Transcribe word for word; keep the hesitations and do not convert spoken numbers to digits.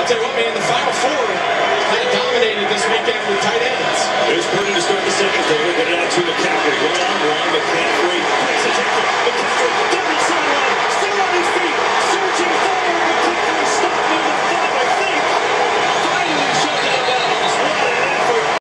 I'll tell you what, man, the Final Four kind of dominated this weekend with tight ends.